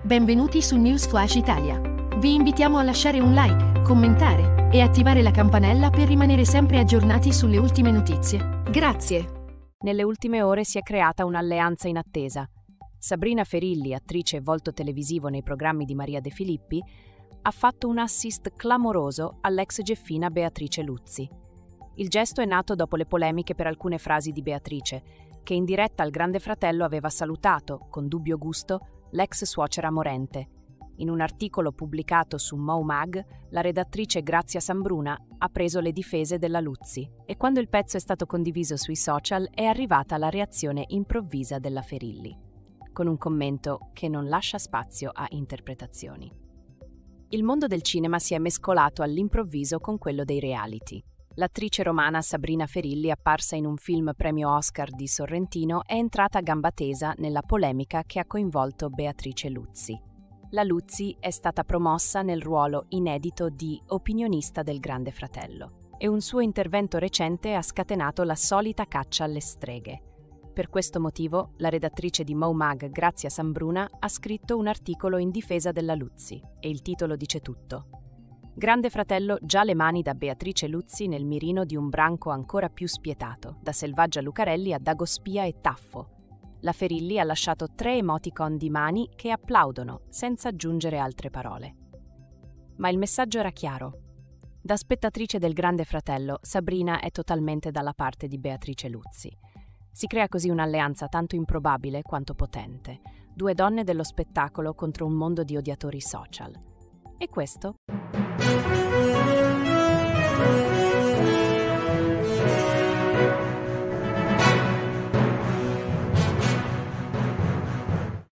Benvenuti su News Flash Italia. Vi invitiamo a lasciare un like, commentare e attivare la campanella per rimanere sempre aggiornati sulle ultime notizie. Grazie. Nelle ultime ore si è creata un'alleanza inattesa. Sabrina Ferilli, attrice e volto televisivo nei programmi di Maria De Filippi, ha fatto un assist clamoroso all'ex Geffina Beatrice Luzzi. Il gesto è nato dopo le polemiche per alcune frasi di Beatrice, che in diretta al Grande Fratello aveva salutato, con dubbio gusto, l'ex suocera morente. In un articolo pubblicato su Mo Mag, la redattrice Grazia Sambruna ha preso le difese della Luzzi e quando il pezzo è stato condiviso sui social è arrivata la reazione improvvisa della Ferilli, con un commento che non lascia spazio a interpretazioni. Il mondo del cinema si è mescolato all'improvviso con quello dei reality. L'attrice romana Sabrina Ferilli, apparsa in un film premio Oscar di Sorrentino, è entrata a gamba tesa nella polemica che ha coinvolto Beatrice Luzzi. La Luzzi è stata promossa nel ruolo inedito di opinionista del Grande Fratello e un suo intervento recente ha scatenato la solita caccia alle streghe. Per questo motivo, la redattrice di Mo Mag, Grazia Sambruna, ha scritto un articolo in difesa della Luzzi e il titolo dice tutto. Grande Fratello, già le mani da Beatrice Luzzi nel mirino di un branco ancora più spietato, da Selvaggia Lucarelli a Dagospia e Taffo. La Ferilli ha lasciato 3 emoticon di mani che applaudono, senza aggiungere altre parole. Ma il messaggio era chiaro. Da spettatrice del Grande Fratello, Sabrina è totalmente dalla parte di Beatrice Luzzi. Si crea così un'alleanza tanto improbabile quanto potente. 2 donne dello spettacolo contro un mondo di odiatori social. E questo